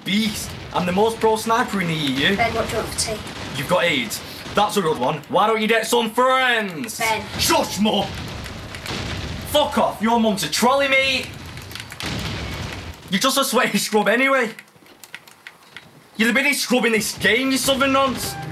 beast. I'm the most pro sniper in the EU. Ben, what do you want for tea? You've got AIDS. That's a good one. Why don't you get some friends? Ben. Shush, Mum! Fuck off, your mum's a trolley, mate. You're just a sweaty scrub anyway. You're the biggest scrub in this game, you southern nonce.